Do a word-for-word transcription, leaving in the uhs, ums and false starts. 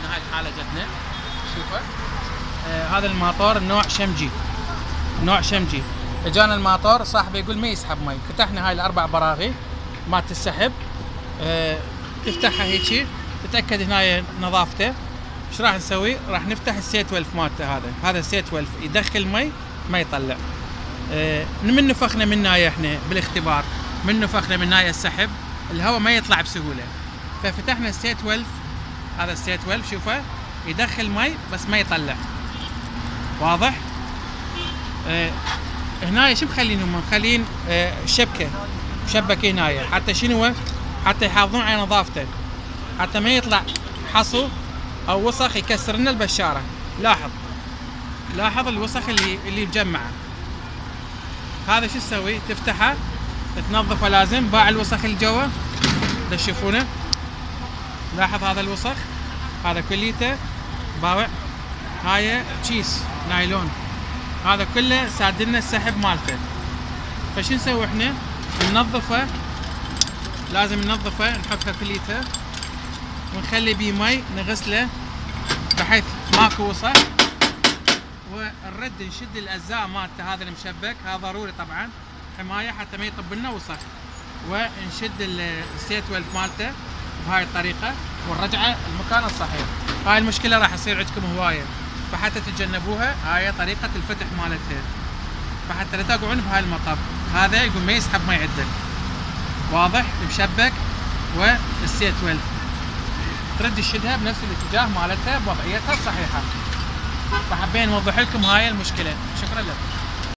احنا هاي الحاله جتنا شوفوا. آه هذا الماطور النوع شمجي، نوع شمجي. اجانا الماطور صاحبه يقول ما يسحب مي، فتحنا هاي الاربع براغي مالت السحب. آه تفتحها هيجي تتاكد هنا نظافته. ايش راح نسوي؟ راح نفتح السيت ولف مالته. هذا هذا السيت ولف يدخل مي ما يطلع. آه من نفخنا من نايه احنا بالاختبار، من نفخنا من نايه السحب الهواء ما يطلع بسهوله، ففتحنا السيت ولف. هذا السيت ولف شوفه يدخل مي بس ما يطلع. واضح؟ آه هنا شو مخلين هم؟ مخلين آه شبكه مشبكه هنا حتى شنو؟ حتى يحافظون على نظافته، حتى ما يطلع حصو او وسخ يكسر لنا البشاره. لاحظ لاحظ الوسخ اللي اللي مجمعه. هذا شو تسوي؟ تفتحه تنظفه لازم، باع الوسخ اللي جوا دا تشوفونه. لاحظ هذا الوسخ هذا كليته باوع. هاي كيس نايلون هذا كله سادلنا السحب مالته. فشو نسوي احنا؟ ننظفه، لازم ننظفه نحطه كليته ونخلي بيه مي نغسله بحيث ماكو وسخ، ونرد نشد الاجزاء مالته. هذا المشبك هذا ضروري طبعا حمايه حتى ما يطب لنا وسخ، ونشد السيت ولف مالته بهاي الطريقه ونرجعه المكان الصحيح. هاي المشكله راح تصير عندكم هوايه، فحتى تتجنبوها هاي طريقه الفتح مالتها، فحتى لا تقعون بهاي المطب. هذا يقوم ما يسحب مي عندك. واضح؟ المشبك والسيت ولف ترد تشدها بنفس الاتجاه مالتها بوضعيتها الصحيحه. فحبينا نوضح لكم هاي المشكله. شكرا لكم.